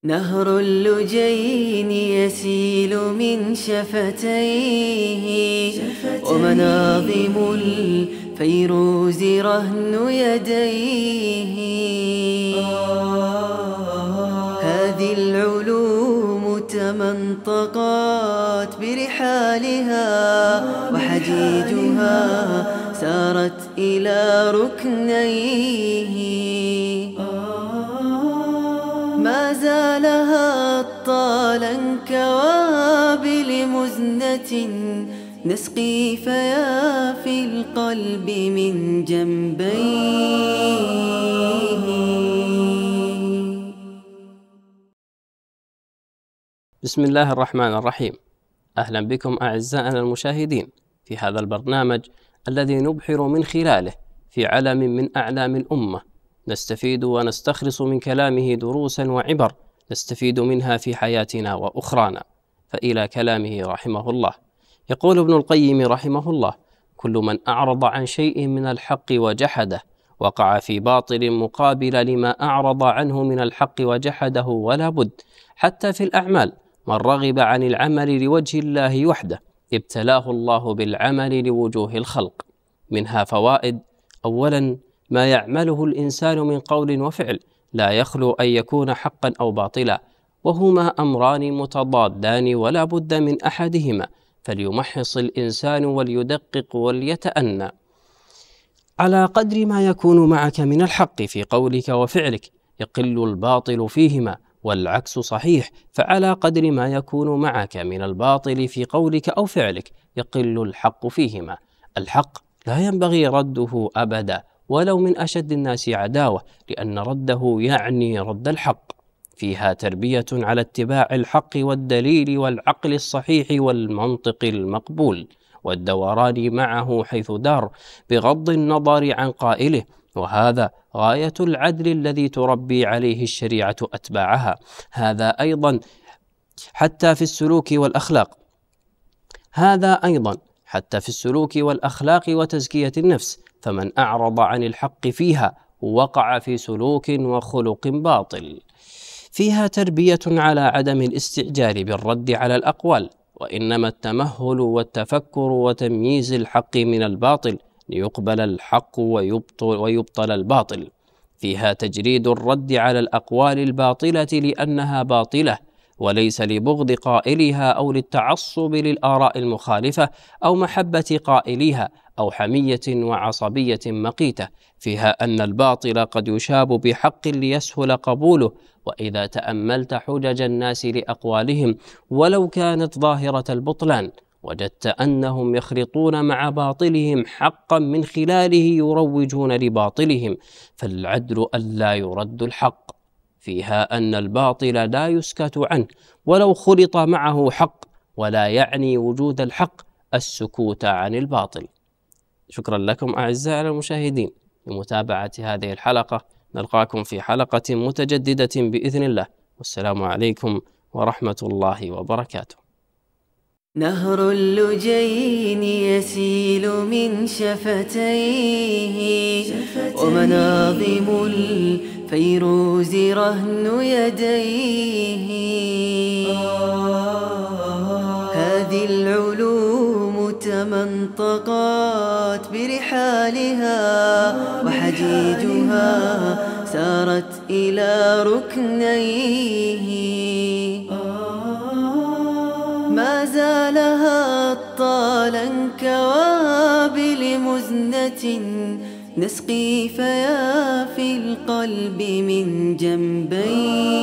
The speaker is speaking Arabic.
نهر اللجين يسيل من شفتيه ومناظم الفيروز رهن يديه. هذه العلوم تمنطقت برحالها وحجيجها سارت إلى ركنيه. ما زالها طالا كوابل مزنة نسقي فيافي القلب من جنبيه. بسم الله الرحمن الرحيم. أهلا بكم أعزائنا المشاهدين في هذا البرنامج الذي نبحر من خلاله في علم من أعلام الأمة، نستفيد ونستخلص من كلامه دروسا وعبر نستفيد منها في حياتنا وأخرانا. فإلى كلامه رحمه الله، يقول ابن القيم رحمه الله: كل من أعرض عن شيء من الحق وجحده وقع في باطل مقابل لما أعرض عنه من الحق وجحده، ولا بد حتى في الأعمال. من رغب عن العمل لوجه الله وحده ابتلاه الله بالعمل لوجوه الخلق. منها فوائد: أولا، ما يعمله الإنسان من قول وفعل لا يخلو أن يكون حقا أو باطلا، وهما أمران متضادان ولا بد من أحدهما، فليمحص الإنسان وليدقق وليتأنى. على قدر ما يكون معك من الحق في قولك وفعلك يقل الباطل فيهما، والعكس صحيح، فعلى قدر ما يكون معك من الباطل في قولك أو فعلك يقل الحق فيهما. الحق لا ينبغي رده أبدا ولو من أشد الناس عداوة، لأن رده يعني رد الحق. فيها تربية على اتباع الحق والدليل والعقل الصحيح والمنطق المقبول، والدوران معه حيث دار بغض النظر عن قائله، وهذا غاية العدل الذي تربي عليه الشريعة أتباعها. هذا أيضا حتى في السلوك والأخلاق وتزكية النفس، فمن أعرض عن الحق فيها وقع في سلوك وخلق باطل. فيها تربية على عدم الاستعجال بالرد على الأقوال، وإنما التمهل والتفكر وتمييز الحق من الباطل ليقبل الحق ويبطل الباطل. فيها تجريد الرد على الأقوال الباطلة لأنها باطلة، وليس لبغض قائلها أو للتعصب للآراء المخالفة أو محبة قائليها أو حمية وعصبية مقيتة. فيها أن الباطل قد يشاب بحق ليسهل قبوله، وإذا تأملت حجج الناس لأقوالهم ولو كانت ظاهرة البطلان وجدت أنهم يخلطون مع باطلهم حقا من خلاله يروجون لباطلهم، فالعدل ألا يرد الحق. فيها أن الباطل لا يسكت عنه ولو خلط معه حق، ولا يعني وجود الحق السكوت عن الباطل. شكرا لكم أعزائنا المشاهدين لمتابعة هذه الحلقة. نلقاكم في حلقة متجددة بإذن الله، والسلام عليكم ورحمة الله وبركاته. نهر اللجين يسيل من شفتيه ومناظم الفيروز رهن يديه. هذه العلوم تمنطقت برحالها وحجيجها سارت إلى ركنيه. ما زالها طالا كوابل مزنة نسقي فيافي القلب من جنبيه.